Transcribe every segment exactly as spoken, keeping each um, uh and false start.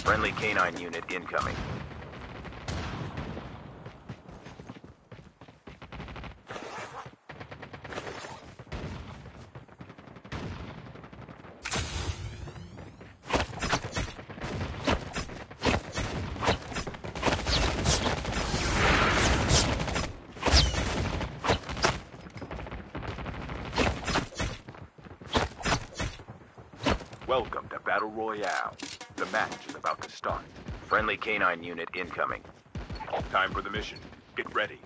Friendly canine unit incoming. Welcome to Battle Royale. The match is about to start. Friendly canine unit incoming. Time for the mission. Get ready.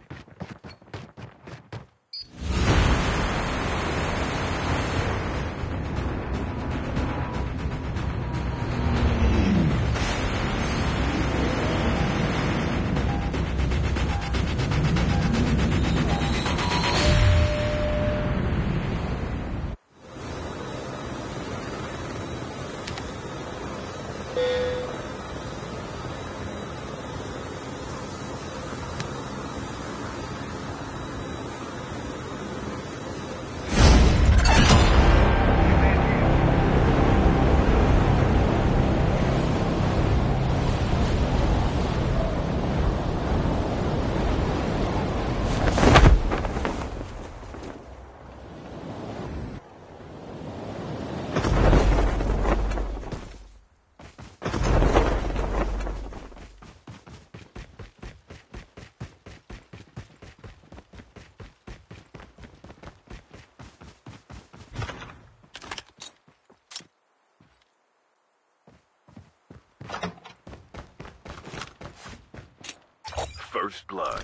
First blood.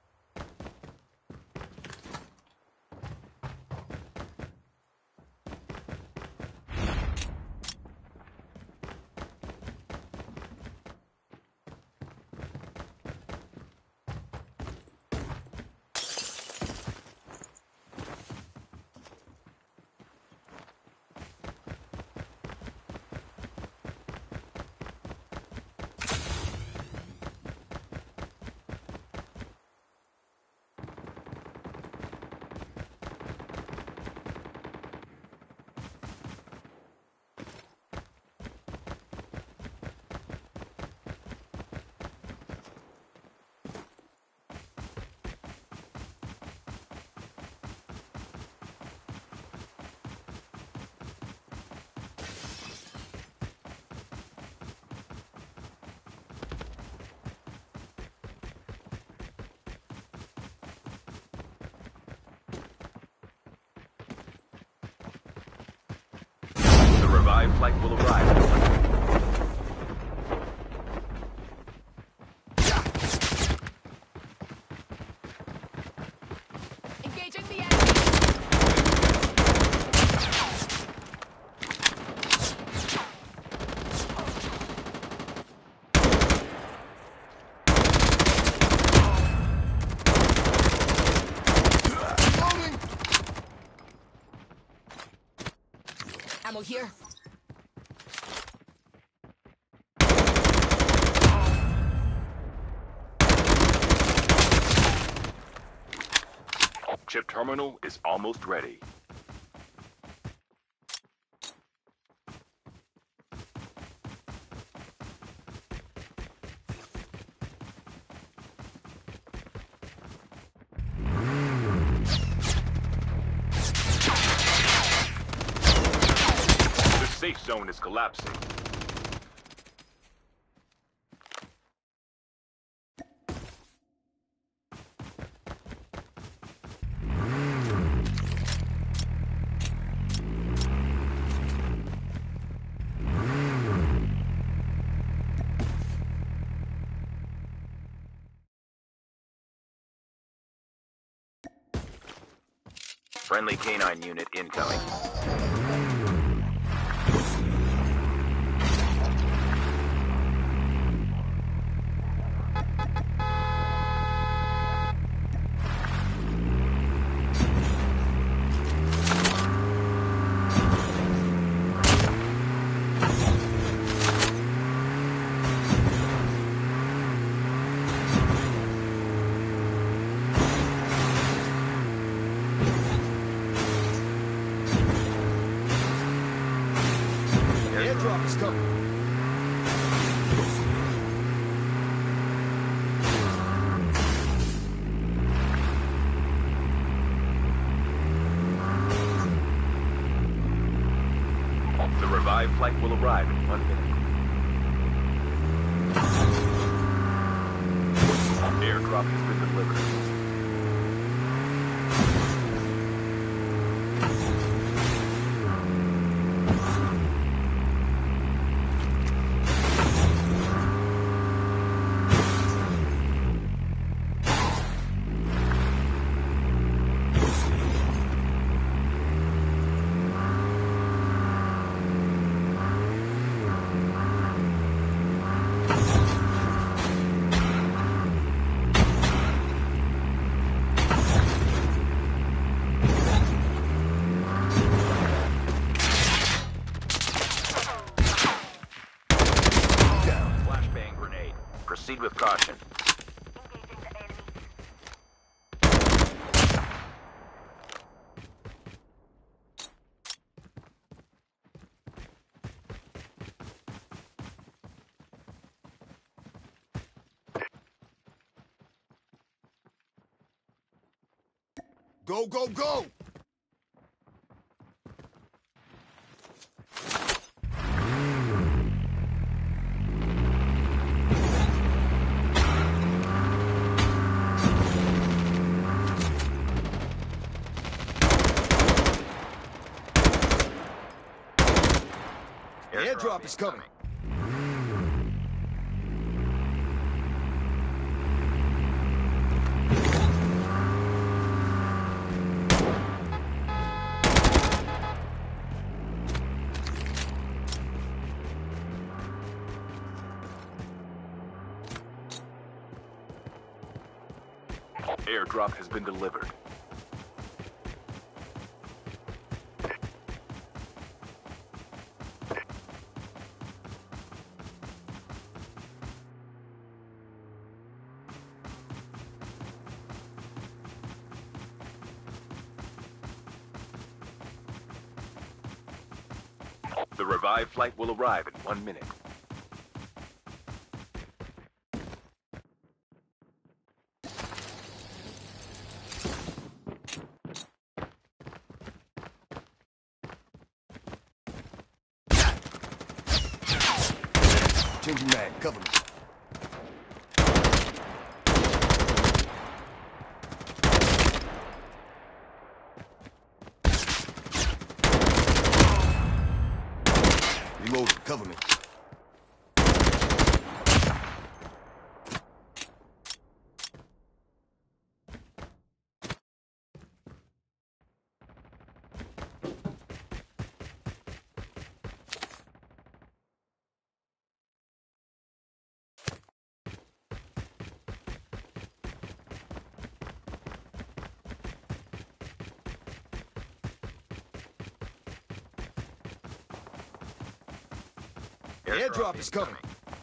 Revived flight will arrive. Engaging the enemy. Ammo here. Chip terminal is almost ready. The safe zone is collapsing. Friendly canine unit incoming. Airdrop is coming. revived flight will arrive in one minute. Airdrop has been delivered. Proceed with caution. Go, go, go! Airdrop is coming. Airdrop has been delivered. The revived flight will arrive in one minute. Changing mag, cover me. Reloading, cover me. Airdrop is coming.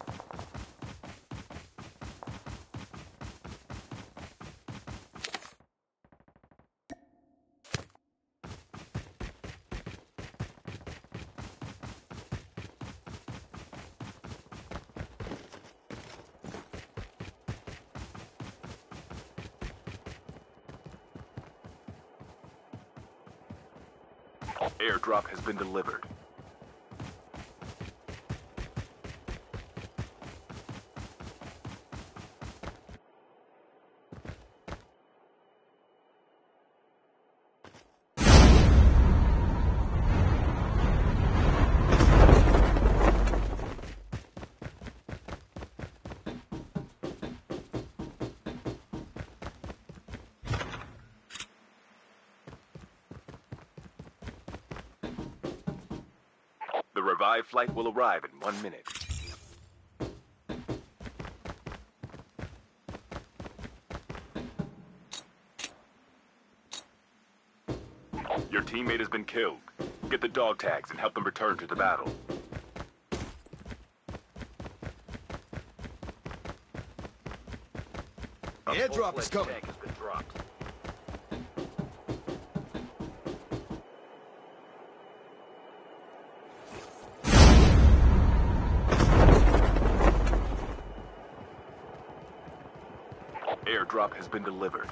Airdrop has been delivered. The revived flight will arrive in one minute. Your teammate has been killed. Get the dog tags and help them return to the battle. Airdrop is coming. Tank has been dropped. Airdrop has been delivered.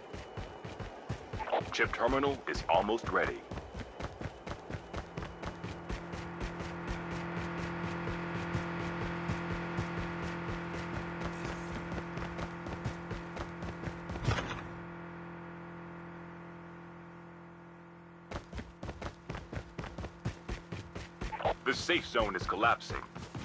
Chip terminal is almost ready. The safe zone is collapsing.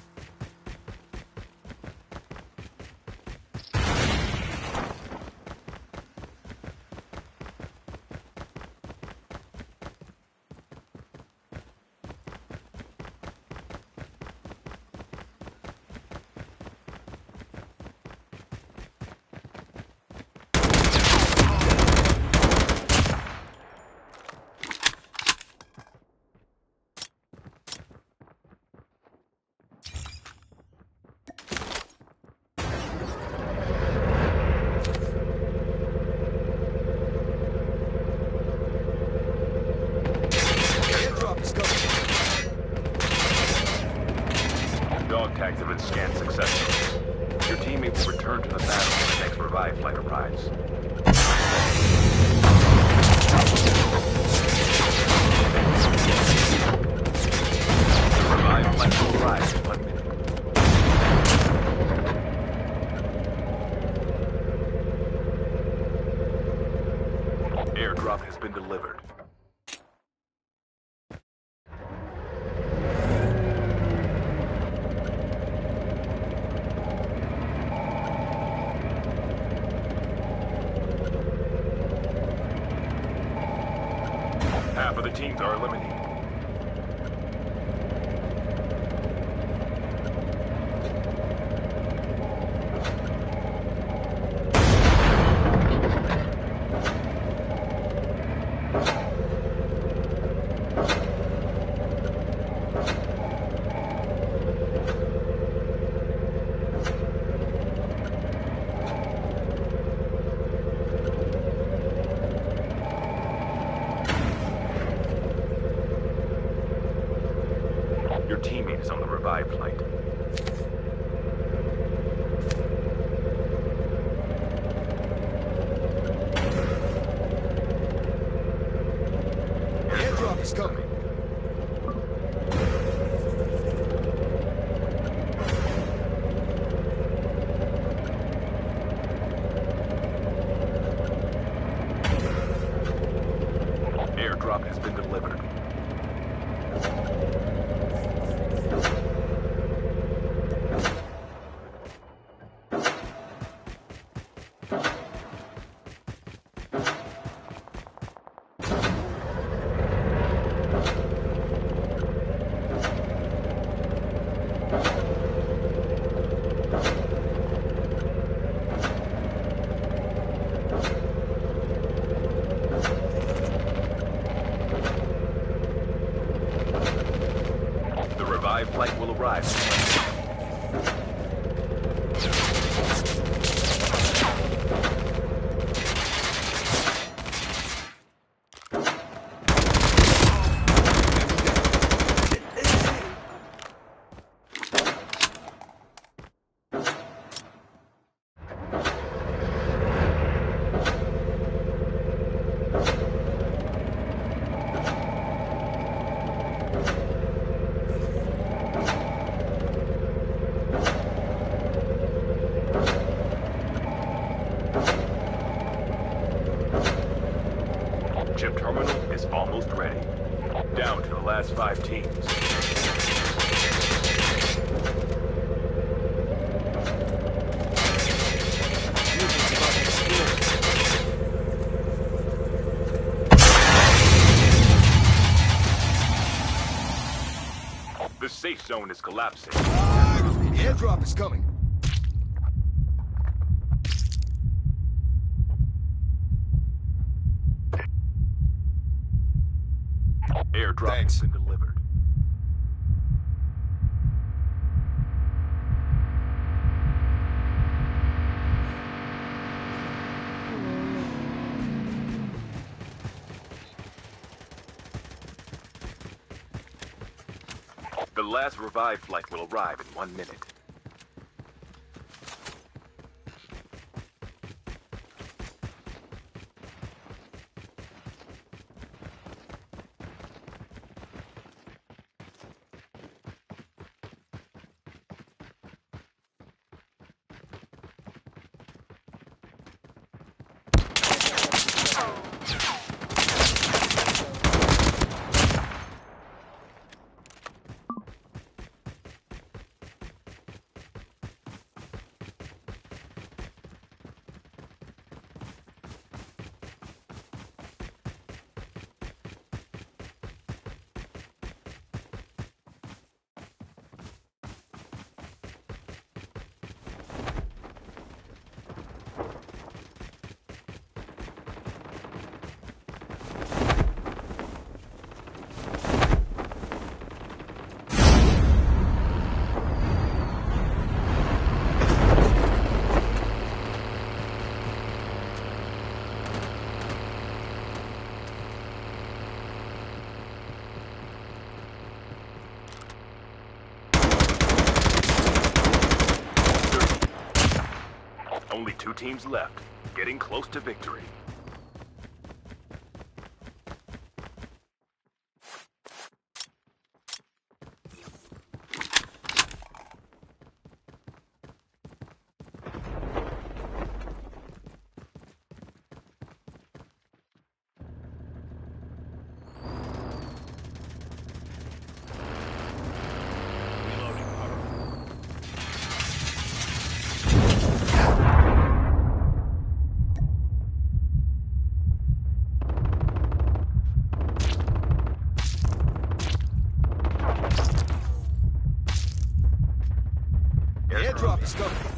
Airdrop is coming. Dog tags have been scanned successfully. Your teammate will return to the battle when the next revive flight arrives. The revive flight will arrive in one minute. Airdrop has been delivered. Half of the teams are eliminated. Your teammate is on the revive flight. Airdrop is coming. Airdrop has been delivered. The revive flight will arrive. Chip terminal is almost ready. Down to the last five teams. Units about to explode. The safe zone is collapsing. Airdrop is coming. Airdrop Thanks. has been delivered. The last revive flight will arrive in one minute. Two teams left, getting close to victory. The airdrop is coming.